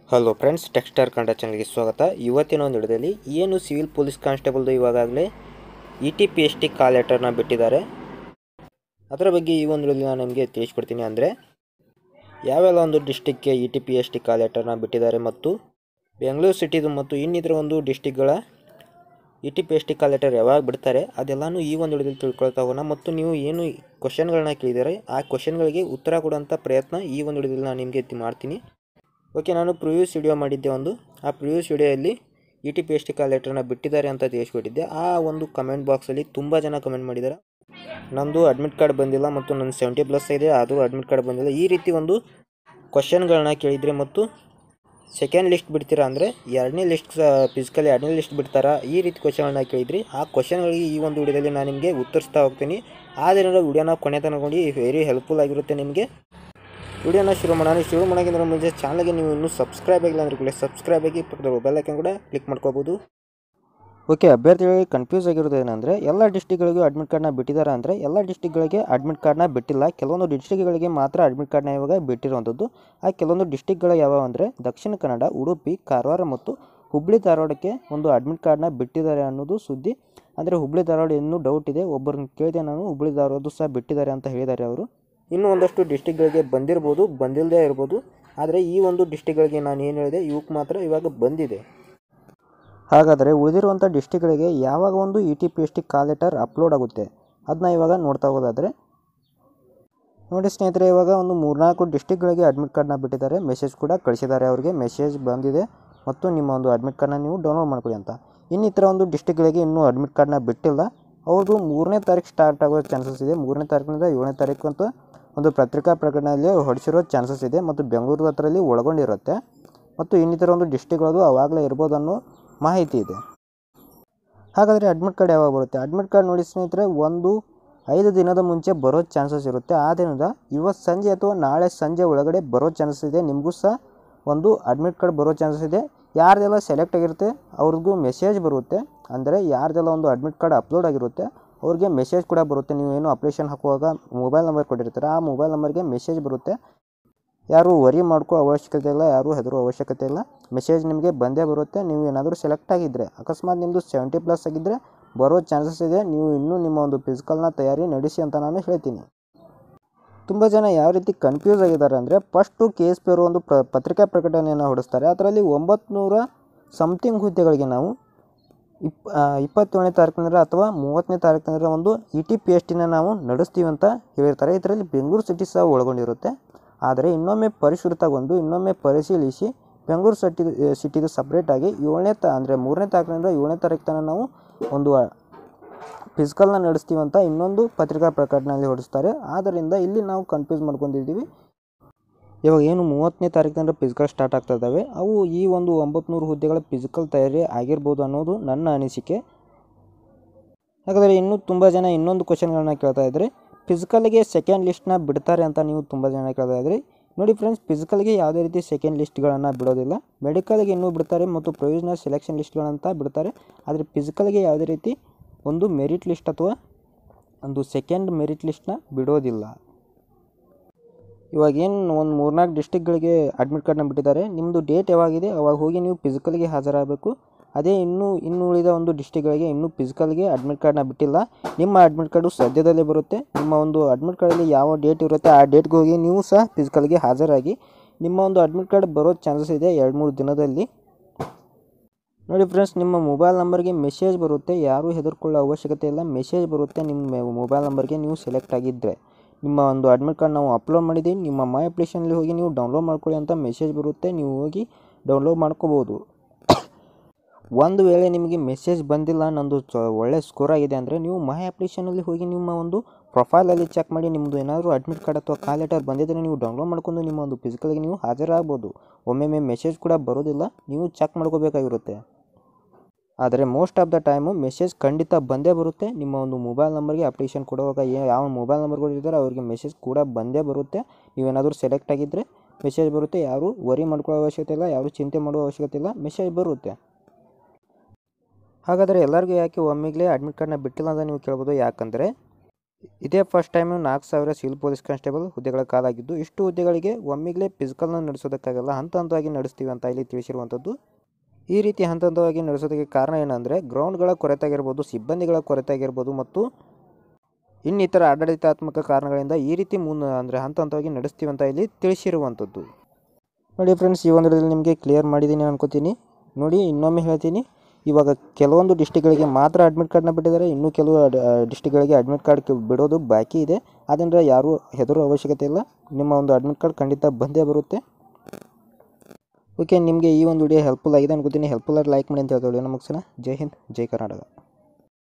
Hello friends, ಟೆಕ್ಸ್ಟಾರ್ Kannada ಚಾನಲ್ಗೆ ಸ್ವಾಗತ. ಇವತ್ತಿನ ಒಂದು ವಿಡಿಯೋದಲ್ಲಿ ಏನು ಸಿವಿಲ್ ಪೊಲೀಸ್ ಕಾನ್ಸ್ಟೇಬಲ್ದು ಇವಾಗಲೇ ETPST ಕಾಲ್ ಲೆಟರ್ನ ಬಿಟ್ಟಿದ್ದಾರೆ, ಅದರ ಬಗ್ಗೆ ಈ ಒಂದು ವಿಡಿಯೋದಲ್ಲಿ ನಾನು ನಿಮಗೆ ತಿಳಿಸ್ಕೊಡ್ತೀನಿ. ಅಂದರೆ ಯಾವೆಲ್ಲ ಒಂದು ಡಿಸ್ಟಿಕ್ಗೆ ETPST ಕಾಲ್ ಲೆಟರ್ನ ಬಿಟ್ಟಿದ್ದಾರೆ ಮತ್ತು ಬೆಂಗಳೂರು ಸಿಟಿದು ಮತ್ತು ಇನ್ನಿತರ ಒಂದು ಡಿಸ್ಟಿಕ್ಗಳ ETPST ಕಾಲ್ ಲೆಟರ್ ಯಾವಾಗ ಬಿಡ್ತಾರೆ ಅದೆಲ್ಲನೂ ಈ ಒಂದು ವಿಡಿಯೋದಲ್ಲಿ ತಿಳ್ಕೊಳ್ತಾ ಹೋಗೋಣ. ಮತ್ತು ನೀವು ಏನು ಕ್ವಶನ್ಗಳನ್ನ ಕೇಳಿದರೆ ಆ ಕ್ವಶನ್ಗಳಿಗೆ ಉತ್ತರ ಕೊಡುವಂಥ ಪ್ರಯತ್ನ ಈ ಒಂದು ವಿಡಿಯೋದಲ್ಲಿ ನಾನು ನಿಮಗೆ ಮಾಡ್ತೀನಿ. ಓಕೆ, ನಾನು ಪ್ರಿವ್ಯೂಸ್ ವಿಡಿಯೋ ಮಾಡಿದ್ದೆ ಒಂದು. ಆ ಪ್ರಿವ್ಯೂಸ್ ವಿಡಿಯೋದಲ್ಲಿ ETPST ಕಾಲ್ ಲೆಟರ್ನ ಬಿಟ್ಟಿದ್ದಾರೆ ಅಂತ ತಿಳಿಸ್ಕೊಟ್ಟಿದ್ದೆ. ಆ ಒಂದು ಕಮೆಂಟ್ ಬಾಕ್ಸಲ್ಲಿ ತುಂಬ ಜನ ಕಮೆಂಟ್ ಮಾಡಿದ್ದಾರೆ, ನಂದು ಅಡ್ಮಿಟ್ ಕಾರ್ಡ್ ಬಂದಿಲ್ಲ ಮತ್ತು ನನ್ನ 70+ ಇದೆ, ಅದು ಅಡ್ಮಿಟ್ ಕಾರ್ಡ್ ಬಂದಿಲ್ಲ, ಈ ರೀತಿ ಒಂದು ಕ್ವಶನ್ಗಳನ್ನ ಕೇಳಿದರೆ. ಮತ್ತು ಸೆಕೆಂಡ್ ಲಿಸ್ಟ್ ಬಿಡ್ತೀರಾ ಅಂದರೆ ಎರಡನೇ ಲಿಸ್ಟ್ ಫಿಸಿಕಲ್ ಎರಡನೇ ಲಿಸ್ಟ್ ಬಿಡ್ತಾರಾ, ಈ ರೀತಿ ಕ್ವಶನ್ಗಳನ್ನ ಕೇಳಿದ್ರಿ. ಆ ಕ್ವಶನ್ಗಳಿಗೆ ಈ ಒಂದು ವಿಡಿಯೋದಲ್ಲಿ ನಾನು ನಿಮಗೆ ಉತ್ತರಿಸ್ತಾ ಹೋಗ್ತೀನಿ. ಆದ್ದರಿಂದ ವಿಡಿಯೋನ ಕೊನೆ ತನಕ ನೋಡಿ, ವೆರಿ ಹೆಲ್ಪ್ಫುಲ್ ಆಗಿರುತ್ತೆ ನಿಮಗೆ. ವಿಡಿಯೋನ ಶುರು ಮಾಡೋಕ್ಕಿಂತ ಮುಂಚೆ ಚಾನಲ್ಗೆ ನೀವು ಇನ್ನೂ ಸಬ್ಸ್ಕ್ರೈಬ್ ಆಗಿಲ್ಲ ಅಂದರೆ ಕೂಡ ಸಬ್ಸ್ಕ್ರೈಬ್ ಆಗಿ, ಪಕ್ಕದ ಬೆಲ್ ಐಕಾನ್ ಕೂಡ ಕ್ಲಿಕ್ ಮಾಡ್ಕೋಬೋದು. ಓಕೆ, ಅಭ್ಯರ್ಥಿಗಳಿಗೆ ಕನ್ಫ್ಯೂಸ್ ಆಗಿರೋದು ಏನಂದರೆ ಎಲ್ಲ ಡಿಸ್ಟಿಕ್ಗಳಿಗೂ ಅಡ್ಮಿಟ್ ಕಾರ್ಡ್ನ ಬಿಟ್ಟಿದ್ದಾರೆ ಅಂದರೆ ಎಲ್ಲ ಡಿಸ್ಟಿಕ್ಗಳಿಗೆ ಅಡ್ಮಿಟ್ ಕಾರ್ಡ್ನ ಬಿಟ್ಟಿಲ್ಲ. ಕೆಲವೊಂದು ಡಿಸ್ಟಿಕ್ಗಳಿಗೆ ಮಾತ್ರ ಅಡ್ಮಿಟ್ ಕಾರ್ಡ್ನ ಇವಾಗ ಬಿಟ್ಟಿರುವಂಥದ್ದು. ಆ ಕೆಲವೊಂದು ಡಿಸ್ಟಿಕ್ಗಳು ಯಾವ್ಯಾವ ಅಂದರೆ ದಕ್ಷಿಣ ಕನ್ನಡ, ಉಡುಪಿ, ಕಾರವಾರ ಮತ್ತು ಹುಬ್ಬಳ್ಳಿ ಧಾರವಾಡಕ್ಕೆ ಒಂದು ಅಡ್ಮಿಟ್ ಕಾರ್ಡ್ನ ಬಿಟ್ಟಿದ್ದಾರೆ ಅನ್ನೋದು ಸುದ್ದಿ. ಅಂದರೆ ಹುಬ್ಬಳ್ಳಿ ಧಾರವಾಡ ಇನ್ನೂ ಡೌಟ್ ಇದೆ, ಒಬ್ಬರನ್ನ ಕೇಳಿದೆ ನಾನು, ಹುಬ್ಬಳ್ಳಿ ಧಾರವಾಡ ಸಹ ಬಿಟ್ಟಿದ್ದಾರೆ ಅಂತ ಹೇಳಿದ್ದಾರೆ ಅವರು. ಇನ್ನೂ ಒಂದಷ್ಟು ಡಿಸ್ಟಿಕ್ಗಳಿಗೆ ಬಂದಿರ್ಬೋದು, ಬಂದಿಲ್ಲದೆ ಇರ್ಬೋದು. ಆದರೆ ಈ ಒಂದು ಡಿಸ್ಟಿಕ್ಗಳಿಗೆ ನಾನು ಏನು ಹೇಳಿದೆ ಇವಕ್ಕೆ ಮಾತ್ರ ಇವಾಗ ಬಂದಿದೆ. ಹಾಗಾದರೆ ಉಳಿದಿರುವಂಥ ಡಿಸ್ಟಿಕ್ಗಳಿಗೆ ಯಾವಾಗ ಒಂದು ETPST ಕಾಲ್ ಲೆಟರ್ ಅಪ್ಲೋಡ್ ಆಗುತ್ತೆ ಅದನ್ನ ಇವಾಗ ನೋಡ್ತಾ ಹೋಗೋದಾದರೆ ನೋಡಿ ಸ್ನೇಹಿತರೆ, ಇವಾಗ ಒಂದು 3-4 ಡಿಸ್ಟಿಕ್ಗಳಿಗೆ ಅಡ್ಮಿಟ್ ಕಾರ್ಡ್ನ ಬಿಟ್ಟಿದ್ದಾರೆ. ಮೆಸೇಜ್ ಕೂಡ ಕಳಿಸಿದ್ದಾರೆ, ಅವರಿಗೆ ಮೆಸೇಜ್ ಬಂದಿದೆ ಮತ್ತು ನಿಮ್ಮ ಒಂದು ಅಡ್ಮಿಟ್ ಕಾರ್ಡ್ನ ನೀವು ಡೌನ್ಲೋಡ್ ಮಾಡ್ಕೊಳ್ಳಿ ಅಂತ. ಇನ್ನಿತರ ಒಂದು ಡಿಸ್ಟಿಕ್ಗಳಿಗೆ ಇನ್ನೂ ಅಡ್ಮಿಟ್ ಕಾರ್ಡ್ನ ಬಿಟ್ಟಿಲ್ಲ. ಅವ್ರದ್ದು 3ನೇ ತಾರೀಕು ಸ್ಟಾರ್ಟ್ ಆಗೋ ಚಾನ್ಸಸ್ ಇದೆ. 3ನೇ ತಾರೀಕಿನಿಂದ 7ನೇ ತಾರೀಕು ಅಂತ ಒಂದು ಪತ್ರಿಕಾ ಪ್ರಕಟಣೆಯಲ್ಲಿ ಹೊರಡಿಸಿರೋ ಚಾನ್ಸಸ್ ಇದೆ ಮತ್ತು ಬೆಂಗಳೂರು ಹತ್ರಲ್ಲಿ ಒಳಗೊಂಡಿರುತ್ತೆ. ಮತ್ತು ಇನ್ನಿತರ ಒಂದು ಡಿಸ್ಟಿಕ್ಗಳದು ಆವಾಗಲೇ ಇರ್ಬೋದು ಅನ್ನೋ ಮಾಹಿತಿ ಇದೆ. ಹಾಗಾದರೆ ಅಡ್ಮಿಟ್ ಕಾರ್ಡ್ ಯಾವಾಗ ಬರುತ್ತೆ? ಅಡ್ಮಿಟ್ ಕಾರ್ಡ್ ನೋಡಿ ಸ್ನೇಹಿತರೆ, 5 ದಿನದ ಮುಂಚೆ ಬರೋ ಚಾನ್ಸಸ್ ಇರುತ್ತೆ. ಆ ದಿನದ ಇವತ್ತು ಸಂಜೆ ಅಥವಾ ನಾಳೆ ಸಂಜೆ ಒಳಗಡೆ ಬರೋ ಚಾನ್ಸಸ್ ಇದೆ. ನಿಮಗೂ ಸಹ ಒಂದು ಅಡ್ಮಿಟ್ ಕಾರ್ಡ್ ಬರೋ ಚಾನ್ಸಸ್ ಇದೆ. ಯಾರ್ದೆಲ್ಲ ಸೆಲೆಕ್ಟ್ ಆಗಿರುತ್ತೆ ಅವ್ರಿಗೂ ಮೆಸೇಜ್ ಬರುತ್ತೆ. ಅಂದರೆ ಯಾರ್ದೆಲ್ಲ ಒಂದು ಅಡ್ಮಿಟ್ ಕಾರ್ಡ್ ಅಪ್ಲೋಡ್ ಆಗಿರುತ್ತೆ ಅವ್ರಿಗೆ ಮೆಸೇಜ್ ಕೂಡ ಬರುತ್ತೆ. ನೀವೇನು ಅಪ್ಲಿಕೇಶನ್ ಹಾಕುವಾಗ ಮೊಬೈಲ್ ನಂಬರ್ ಕೊಟ್ಟಿರ್ತಾರೆ, ಆ ಮೊಬೈಲ್ ನಂಬರ್ಗೆ ಮೆಸೇಜ್ ಬರುತ್ತೆ. ಯಾರು ವರಿ ಮಾಡ್ಕೋ ಅವಶ್ಯಕತೆ ಇಲ್ಲ, ಯಾರು ಹೆದರೋ ಅವಶ್ಯಕತೆ ಇಲ್ಲ. ಮೆಸೇಜ್ ನಿಮಗೆ ಬಂದೇ ಬರುತ್ತೆ. ನೀವು ಏನಾದರೂ ಸೆಲೆಕ್ಟ್ ಆಗಿದ್ದರೆ, ಅಕಸ್ಮಾತ್ ನಿಮ್ಮದು 70+ ಆಗಿದ್ದರೆ ಬರೋ ಚಾನ್ಸಸ್ ಇದೆ. ನೀವು ಇನ್ನೂ ನಿಮ್ಮ ಒಂದು ಫಿಸಿಕಲ್ನ ತಯಾರಿ ನಡೆಸಿ ಅಂತ ನಾನು ಹೇಳ್ತೀನಿ. ತುಂಬ ಜನ ಯಾವ ರೀತಿ ಕನ್ಫ್ಯೂಸ್ ಆಗಿದ್ದಾರೆ ಅಂದರೆ, ಫಸ್ಟು KSP ಅವರು ಒಂದು ಪತ್ರಿಕಾ ಪ್ರಕಟಣೆಯನ್ನು ಹೊರಡಿಸ್ತಾರೆ. ಅದರಲ್ಲಿ 900 ಸಮಥಿಂಗ್ ಹುದ್ದೆಗಳಿಗೆ ನಾವು 27ನೇ ತಾರೀಕಿನ ಅಥವಾ 30ನೇ ತಾರೀಕಿನ ಒಂದು ETPSTನ ನಾವು ನಡೆಸ್ತೀವಿ ಅಂತ ಹೇಳಿರ್ತಾರೆ. ಇದರಲ್ಲಿ ಬೆಂಗಳೂರು ಸಿಟಿ ಸಹ ಒಳಗೊಂಡಿರುತ್ತೆ. ಆದರೆ ಇನ್ನೊಮ್ಮೆ ಪರಿಶೀಲಿತಗೊಂಡು ಇನ್ನೊಮ್ಮೆ ಪರಿಶೀಲಿಸಿ ಬೆಂಗಳೂರು ಸಿಟಿದು ಸಪ್ರೇಟಾಗಿ 3ನೇ ತಾರೀಕಿನಿಂದ 7ನೇ ತಾರೀಕು ತನಕ ನಾವು ಒಂದು ಫಿಸಿಕಲ್ನ ನಡೆಸ್ತೀವಿ ಅಂತ ಇನ್ನೊಂದು ಪತ್ರಿಕಾ ಪ್ರಕಟಣೆಯಲ್ಲಿ ಹೊರಡಿಸ್ತಾರೆ. ಆದ್ದರಿಂದ ಇಲ್ಲಿ ನಾವು ಕನ್ಫ್ಯೂಸ್ ಮಾಡ್ಕೊಂಡಿದ್ದೀವಿ. ಇವಾಗ ಏನು 30ನೇ ತಾರೀಕಿನಿಂದ ಫಿಸಿಕಲ್ ಸ್ಟಾರ್ಟ್ ಆಗ್ತಾ ಇದ್ದಾವೆ, ಅವು ಈ ಒಂದು 900 ಹುದ್ದೆಗಳ ಫಿಸಿಕಲ್ ತಯಾರಿ ಆಗಿರ್ಬೋದು ಅನ್ನೋದು ನನ್ನ ಅನಿಸಿಕೆ. ಹಾಗಾದರೆ ಇನ್ನೂ ತುಂಬ ಜನ ಇನ್ನೊಂದು ಕ್ವಶನ್ಗಳನ್ನ ಕೇಳ್ತಾ ಇದ್ದಾರೆ, ಫಿಸಿಕಲ್ಗೆ ಸೆಕೆಂಡ್ ಲಿಸ್ಟ್ನ ಬಿಡ್ತಾರೆ ಅಂತ ನೀವು ತುಂಬ ಜನ ಕೇಳ್ತಾ ಇದ್ರಿ. ನೋಡಿ ಫ್ರೆಂಡ್ಸ್, ಫಿಸಿಕಲ್ಗೆ ಯಾವುದೇ ರೀತಿ ಸೆಕೆಂಡ್ ಲಿಸ್ಟ್ಗಳನ್ನು ಬಿಡೋದಿಲ್ಲ. ಮೆಡಿಕಲ್ಗೆ ಇನ್ನೂ ಬಿಡ್ತಾರೆ ಮತ್ತು ಪ್ರೊವಿಷನಲ್ ಸೆಲೆಕ್ಷನ್ ಲಿಸ್ಟ್ಗಳಂತ ಬಿಡ್ತಾರೆ. ಆದರೆ ಫಿಸಿಕಲ್ಗೆ ಯಾವುದೇ ರೀತಿ ಒಂದು ಮೆರಿಟ್ ಲಿಸ್ಟ್ ಅಥವಾ ಒಂದು ಸೆಕೆಂಡ್ ಮೆರಿಟ್ ಲಿಸ್ಟ್ನ ಬಿಡೋದಿಲ್ಲ. ಇವಾಗೇನು ಒಂದು 3-4 ಡಿಸ್ಟಿಕ್ಗಳಿಗೆ ಅಡ್ಮಿಟ್ ಕಾರ್ಡ್ನ ಬಿಟ್ಟಿದ್ದಾರೆ. ನಿಮ್ಮದು ಡೇಟ್ ಯಾವಾಗಿದೆ ಅವಾಗ ಹೋಗಿ ನೀವು ಫಿಸಿಕಲ್ಗೆ ಹಾಜರಾಗಬೇಕು. ಅದೇ ಇನ್ನೂ ಉಳಿದ ಒಂದು ಡಿಸ್ಟಿಕ್ಗಳಿಗೆ ಇನ್ನೂ ಫಿಸಿಕಲ್ಗೆ ಅಡ್ಮಿಟ್ ಕಾರ್ಡ್ನ ಬಿಟ್ಟಿಲ್ಲ. ನಿಮ್ಮ ಅಡ್ಮಿಟ್ ಕಾರ್ಡು ಸದ್ಯದಲ್ಲೇ ಬರುತ್ತೆ. ನಿಮ್ಮ ಒಂದು ಅಡ್ಮಿಟ್ ಕಾರ್ಡಲ್ಲಿ ಯಾವ ಡೇಟ್ ಇರುತ್ತೆ ಆ ಡೇಟ್ಗೆ ಹೋಗಿ ನೀವು ಸಹ ಫಿಸಿಕಲ್ಗೆ ಹಾಜರಾಗಿ. ನಿಮ್ಮ ಒಂದು ಅಡ್ಮಿಟ್ ಕಾರ್ಡ್ ಬರೋ ಚಾನ್ಸಸ್ ಇದೆ 2-3 ದಿನದಲ್ಲಿ. ನೋಡಿ ಫ್ರೆಂಡ್ಸ್, ನಿಮ್ಮ ಮೊಬೈಲ್ ನಂಬರ್ಗೆ ಮೆಸೇಜ್ ಬರುತ್ತೆ. ಯಾರೂ ಹೆದರ್ಕೊಳ್ಳೋ ಅವಶ್ಯಕತೆ ಇಲ್ಲ. ಮೆಸೇಜ್ ಬರುತ್ತೆ ನಿಮ್ಮ ಮೊಬೈಲ್ ನಂಬರ್ಗೆ ನೀವು ಸೆಲೆಕ್ಟ್ ಆಗಿದ್ದರೆ. ನಿಮ್ಮ ಒಂದು ಅಡ್ಮಿಟ್ ಕಾರ್ಡ್ ನಾವು ಅಪ್ಲೋಡ್ ಮಾಡಿದ್ದೀವಿ, ನಿಮ್ಮ ಮೈ ಅಪ್ಲಿಕೇಶನಲ್ಲಿ ಹೋಗಿ ನೀವು ಡೌನ್ಲೋಡ್ ಮಾಡ್ಕೊಳ್ಳಿ ಅಂತ ಮೆಸೇಜ್ ಬರುತ್ತೆ. ನೀವು ಹೋಗಿ ಡೌನ್ಲೋಡ್ ಮಾಡ್ಕೋಬೋದು. ಒಂದು ವೇಳೆ ನಿಮಗೆ ಮೆಸೇಜ್ ಬಂದಿಲ್ಲ, ನಂದು ಒಳ್ಳೆ ಸ್ಕೋರ್ ಆಗಿದೆ ಅಂದರೆ ನೀವು ಮೈ ಅಪ್ಲಿಕೇಶನಲ್ಲಿ ಹೋಗಿ ನಿಮ್ಮ ಒಂದು ಪ್ರೊಫೈಲಲ್ಲಿ ಚೆಕ್ ಮಾಡಿ. ನಿಮ್ಮದು ಏನಾದರೂ ಅಡ್ಮಿಟ್ ಕಾರ್ಡ್ ಅಥವಾ ಕಾಲ್ ಲೆಟರ್ ಬಂದಿದ್ದರೆ ನೀವು ಡೌನ್ಲೋಡ್ ಮಾಡ್ಕೊಂಡು ನಿಮ್ಮ ಒಂದು ಫಿಸಿಕಲ್ಗೆ ನೀವು ಹಾಜರಾಗ್ಬೋದು. ಒಮ್ಮೊಮ್ಮೆ ಮೆಸೇಜ್ ಕೂಡ ಬರೋದಿಲ್ಲ, ನೀವು ಚೆಕ್ ಮಾಡ್ಕೋಬೇಕಾಗಿರುತ್ತೆ. ಆದರೆ most of the time message ಖಂಡಿತ ಬಂದೇ ಬರುತ್ತೆ. ನಿಮ್ಮ ಒಂದು ಮೊಬೈಲ್ ನಂಬರ್ಗೆ ಅಪ್ಲಿಕೇಶನ್ ಕೊಡುವಾಗ ಯಾವ ಮೊಬೈಲ್ ನಂಬರ್ ಕೊಟ್ಟಿರ್ತಾರೆ ಅವ್ರಿಗೆ ಮೆಸೇಜ್ ಕೂಡ ಬಂದೇ ಬರುತ್ತೆ. ನೀವೇನಾದರೂ ಸೆಲೆಕ್ಟ್ ಆಗಿದ್ದರೆ ಮೆಸೇಜ್ ಬರುತ್ತೆ. ಯಾರೂ ವರಿ ಮಾಡ್ಕೊಳ್ಳೋ ಅವಶ್ಯಕತೆ ಇಲ್ಲ, ಯಾರೂ ಚಿಂತೆ ಮಾಡೋ ಅವಶ್ಯಕತೆ ಇಲ್ಲ, ಮೆಸೇಜ್ ಬರುತ್ತೆ. ಹಾಗಾದರೆ ಎಲ್ಲರಿಗೂ ಯಾಕೆ ಒಮ್ಮೆಗಲೇ ಅಡ್ಮಿಟ್ ಕಾರ್ಡ್ನ ಬಿಟ್ಟಿಲ್ಲ ಅಂತ ನೀವು ಕೇಳ್ಬೋದು. ಯಾಕಂದರೆ ಇದೇ first time 4,000 civil police constable ಹುದ್ದೆಗಳ ಕಾಲಾಗಿದ್ದು, ಇಷ್ಟು ಹುದ್ದೆಗಳಿಗೆ ಒಮ್ಮೆಗಲೇ ಫಿಸಿಕಲ್ನ ನಡೆಸೋದಕ್ಕಾಗಲ್ಲ, ಹಂತ ಹಂತವಾಗಿ ನಡೆಸ್ತೀವಿ ಅಂತ ಇಲ್ಲಿ ತಿಳಿಸಿರುವಂಥದ್ದು. ಈ ರೀತಿ ಹಂತ ಹಂತವಾಗಿ ನಡೆಸೋದಕ್ಕೆ ಕಾರಣ ಏನಂದರೆ ಗ್ರೌಂಡ್ಗಳ ಕೊರತೆ ಆಗಿರ್ಬೋದು, ಸಿಬ್ಬಂದಿಗಳ ಕೊರತೆ ಆಗಿರ್ಬೋದು ಮತ್ತು ಇನ್ನಿತರ ಆಡಳಿತಾತ್ಮಕ ಕಾರಣಗಳಿಂದ ಈ ರೀತಿ ಹಂತ ಹಂತವಾಗಿ ನಡೆಸ್ತೀವಿ ಅಂತ ಇಲ್ಲಿ ತಿಳಿಸಿರುವಂಥದ್ದು. ನೋಡಿ ಫ್ರೆಂಡ್ಸ್, ಈ ಒಂದು ನಿಮಗೆ ಕ್ಲಿಯರ್ ಮಾಡಿದ್ದೀನಿ ಅನ್ಕೋತೀನಿ. ನೋಡಿ ಇನ್ನೊಮ್ಮೆ ಹೇಳ್ತೀನಿ, ಇವಾಗ ಕೆಲವೊಂದು ಡಿಸ್ಟಿಕ್ಗಳಿಗೆ ಮಾತ್ರ ಅಡ್ಮಿಟ್ ಕಾರ್ಡ್ನ ಬಿಟ್ಟಿದ್ದಾರೆ, ಇನ್ನೂ ಕೆಲವು ಡಿಸ್ಟಿಕ್ಗಳಿಗೆ ಅಡ್ಮಿಟ್ ಕಾರ್ಡ್ ಬಿಡೋದು ಬಾಕಿ ಇದೆ. ಆದ್ದರಿಂದ ಯಾರೂ ಹೆದರೋ ಅವಶ್ಯಕತೆ ಇಲ್ಲ, ನಿಮ್ಮ ಒಂದು ಅಡ್ಮಿಟ್ ಕಾರ್ಡ್ ಖಂಡಿತ ಬಂದೇ ಬರುತ್ತೆ. ಓಕೆ, ನಿಮಗೆ ಈ ಒಂದು ವಿಡಿಯೋ ಹೆಲ್ಪ್ಫುಲ್ ಆಗಿದೆ ಅನ್ಕೋತೀನಿ. ಹೆಲ್ಪ್ಫುಲ್ ಆಗಿ ಲೈಕ್ ಮಾಡಿ ಅಂತ ಹೇಳ್ತೀವಿ. ನಮಸ್ಕಾರ. ಜೈ ಹಿಂದ್, ಜೈ ಕರ್ನಾಟಕ.